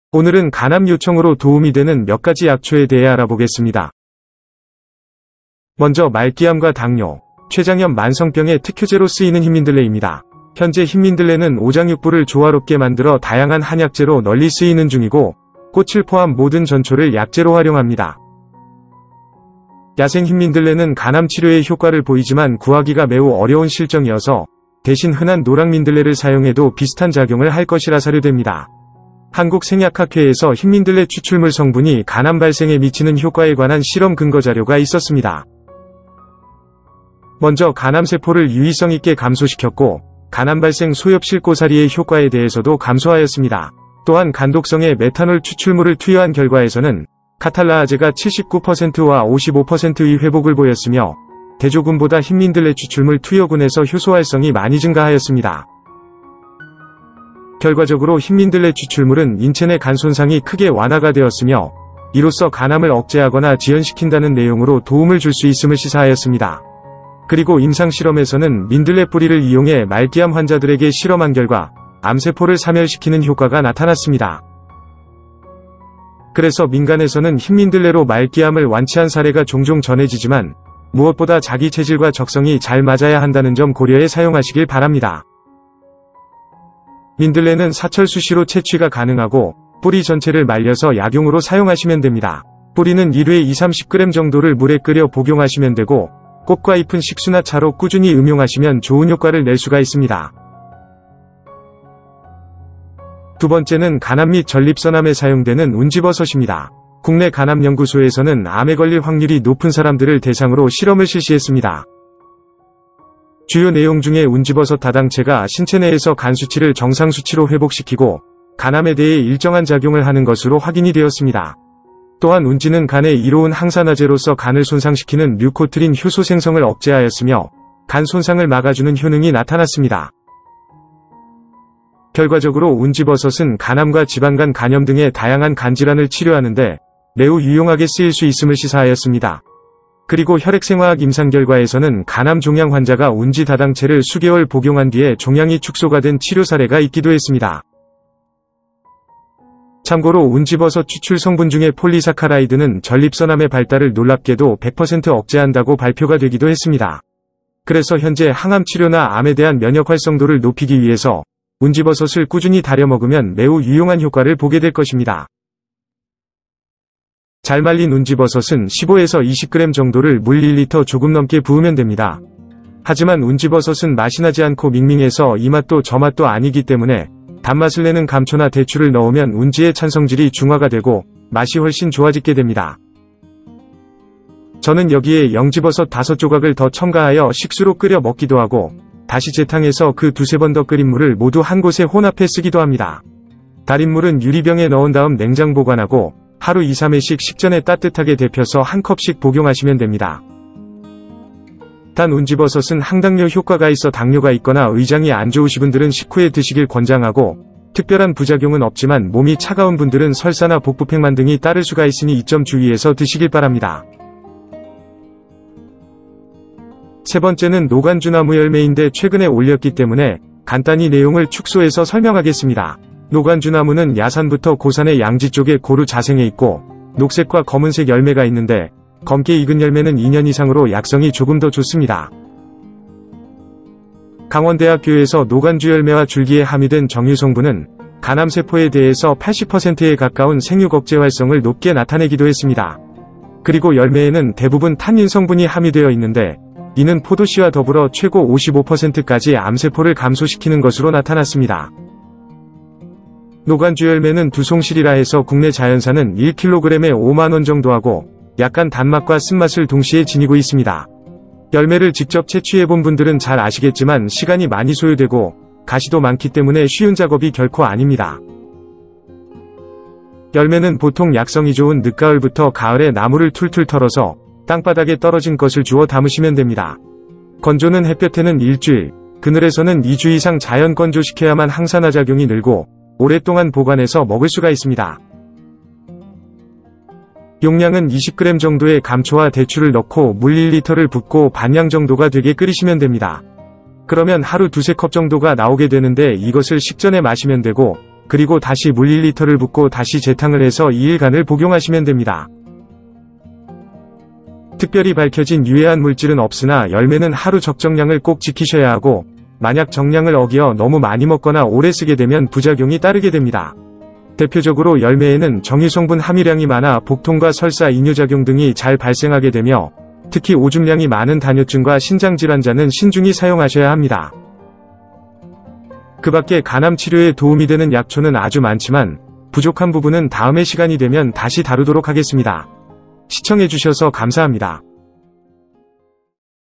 오늘은 간암 요청으로 도움이 되는 몇 가지 약초에 대해 알아보겠습니다. 먼저 말기암과 당뇨, 췌장염 만성병의 특효제로 쓰이는 흰민들레입니다. 현재 흰민들레는 오장육부를 조화롭게 만들어 다양한 한약재로 널리 쓰이는 중이고 꽃을 포함 모든 전초를 약재로 활용합니다. 야생 흰민들레는 간암 치료에 효과를 보이지만 구하기가 매우 어려운 실정이어서 대신 흔한 노랑민들레를 사용해도 비슷한 작용을 할 것이라 사료됩니다. 한국생약학회에서 흰민들레 추출물 성분이 간암 발생에 미치는 효과에 관한 실험 근거 자료가 있었습니다. 먼저 간암세포를 유의성 있게 감소시켰고 간암 발생 소엽실고사리의 효과에 대해서도 감소하였습니다. 또한 간독성의 메탄올 추출물을 투여한 결과에서는 카탈라아제가 79%와 55%의 회복을 보였으며 대조군보다 흰민들레 추출물 투여군에서 효소 활성이 많이 증가하였습니다. 결과적으로 흰민들레 추출물은 인체 내 간 손상이 크게 완화가 되었으며 이로써 간암을 억제하거나 지연시킨다는 내용으로 도움을 줄 수 있음을 시사하였습니다. 그리고 임상실험에서는 민들레 뿌리를 이용해 말기암 환자들에게 실험한 결과 암세포를 사멸시키는 효과가 나타났습니다. 그래서 민간에서는 흰민들레로 말기암을 완치한 사례가 종종 전해지지만 무엇보다 자기 체질과 적성이 잘 맞아야 한다는 점 고려해 사용하시길 바랍니다. 민들레는 사철 수시로 채취가 가능하고 뿌리 전체를 말려서 약용으로 사용하시면 됩니다. 뿌리는 1회에 2-30g 정도를 물에 끓여 복용하시면 되고 꽃과 잎은 식수나 차로 꾸준히 음용하시면 좋은 효과를 낼 수가 있습니다. 두 번째는 간암 및 전립선암에 사용되는 운지버섯입니다. 국내 간암연구소에서는 암에 걸릴 확률이 높은 사람들을 대상으로 실험을 실시했습니다. 주요 내용 중에 운지버섯 다당체가 신체 내에서 간 수치를 정상 수치로 회복시키고 간암에 대해 일정한 작용을 하는 것으로 확인이 되었습니다. 또한 운지는 간의 이로운 항산화제로서 간을 손상시키는 류코트린 효소 생성을 억제하였으며 간 손상을 막아주는 효능이 나타났습니다. 결과적으로 운지버섯은 간암과 지방간 간염 등의 다양한 간질환을 치료하는데 매우 유용하게 쓰일 수 있음을 시사하였습니다. 그리고 혈액생화학 임상 결과에서는 간암 종양 환자가 운지 다당체를 수개월 복용한 뒤에 종양이 축소가 된 치료 사례가 있기도 했습니다. 참고로 운지버섯 추출 성분 중에 폴리사카라이드는 전립선암의 발달을 놀랍게도 100% 억제한다고 발표가 되기도 했습니다. 그래서 현재 항암 치료나 암에 대한 면역 활성도를 높이기 위해서 운지버섯을 꾸준히 다려 먹으면 매우 유용한 효과를 보게 될 것입니다. 잘 말린 운지버섯은 15에서 20g 정도를 물 1리터 조금 넘게 부으면 됩니다. 하지만 운지버섯은 맛이 나지 않고 밍밍해서 이 맛도 저 맛도 아니기 때문에 단맛을 내는 감초나 대추를 넣으면 운지의 찬성질이 중화가 되고 맛이 훨씬 좋아지게 됩니다. 저는 여기에 영지버섯 5조각을 더 첨가하여 식수로 끓여 먹기도 하고 다시 재탕해서 그 2-3번 더 끓인 물을 모두 한 곳에 혼합해 쓰기도 합니다. 달인 물은 유리병에 넣은 다음 냉장 보관하고 하루 2-3회씩 식전에 따뜻하게 데펴서 한 컵씩 복용하시면 됩니다. 단 운지버섯은 항당뇨 효과가 있어 당뇨가 있거나 위장이 안 좋으신 분들은 식후에 드시길 권장하고 특별한 부작용은 없지만 몸이 차가운 분들은 설사나 복부팽만 등이 따를 수가 있으니 이 점 주의해서 드시길 바랍니다. 세 번째는 노간주나무 열매인데 최근에 올렸기 때문에 간단히 내용을 축소해서 설명하겠습니다. 노간주나무는 야산부터 고산의 양지 쪽에 고루 자생해 있고 녹색과 검은색 열매가 있는데 검게 익은 열매는 2년 이상으로 약성이 조금 더 좋습니다. 강원대학교에서 노간주 열매와 줄기에 함유된 정유 성분은 간암세포에 대해서 80%에 가까운 생육 억제 활성을 높게 나타내기도 했습니다. 그리고 열매에는 대부분 탄닌 성분이 함유되어 있는데 이는 포도씨와 더불어 최고 55%까지 암세포를 감소시키는 것으로 나타났습니다. 노간주 열매는 두송실이라 해서 국내 자연산은 1kg에 5만원 정도 하고 약간 단맛과 쓴맛을 동시에 지니고 있습니다. 열매를 직접 채취해본 분들은 잘 아시겠지만 시간이 많이 소요되고 가시도 많기 때문에 쉬운 작업이 결코 아닙니다. 열매는 보통 약성이 좋은 늦가을부터 가을에 나무를 툴툴 털어서 땅바닥에 떨어진 것을 주워 담으시면 됩니다. 건조는 햇볕에는 일주일, 그늘에서는 2주 이상 자연 건조시켜야만 항산화 작용이 늘고 오랫동안 보관해서 먹을 수가 있습니다. 용량은 20g 정도의 감초와 대추를 넣고 물 1리터를 붓고 반량 정도가 되게 끓이시면 됩니다. 그러면 하루 2-3컵 정도가 나오게 되는데 이것을 식전에 마시면 되고 그리고 다시 물 1리터를 붓고 다시 재탕을 해서 2일간을 복용하시면 됩니다. 특별히 밝혀진 유해한 물질은 없으나 열매는 하루 적정량을 꼭 지키셔야 하고, 만약 정량을 어기어 너무 많이 먹거나 오래 쓰게 되면 부작용이 따르게 됩니다. 대표적으로 열매에는 정유성분 함유량이 많아 복통과 설사, 이뇨작용 등이 잘 발생하게 되며, 특히 오줌량이 많은 다뇨증과 신장질환자는 신중히 사용하셔야 합니다. 그 밖에 간암 치료에 도움이 되는 약초는 아주 많지만, 부족한 부분은 다음에 시간이 되면 다시 다루도록 하겠습니다. 시청해주셔서 감사합니다.